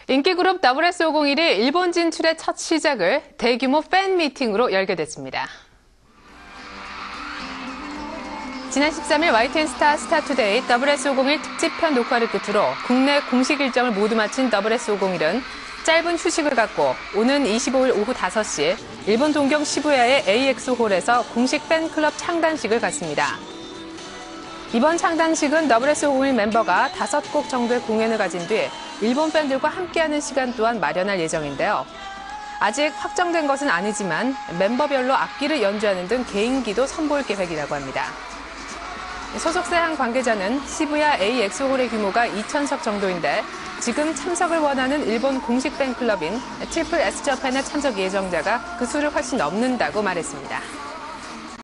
인기 그룹 WS501이 일본 진출의 첫 시작을 대규모 팬 미팅으로 열게 됐습니다. 지난 13일 YTN 스타투데이 WS501 특집편 녹화를 끝으로 국내 공식 일정을 모두 마친 WS501은 짧은 휴식을 갖고 오는 25일 오후 5시 일본 동경 시부야의 AX홀에서 공식 팬클럽 창단식을 갖습니다. 이번 창단식은 WS501 멤버가 5곡 정도의 공연을 가진 뒤 일본 팬들과 함께하는 시간 또한 마련할 예정인데요. 아직 확정된 것은 아니지만 멤버별로 악기를 연주하는 등 개인기도 선보일 계획이라고 합니다. 소속사 한 관계자는 시부야 AX홀의 규모가 2,000석 정도인데 지금 참석을 원하는 일본 공식 팬클럽인 트리플 S저팬의 참석 예정자가 그 수를 훨씬 넘는다고 말했습니다.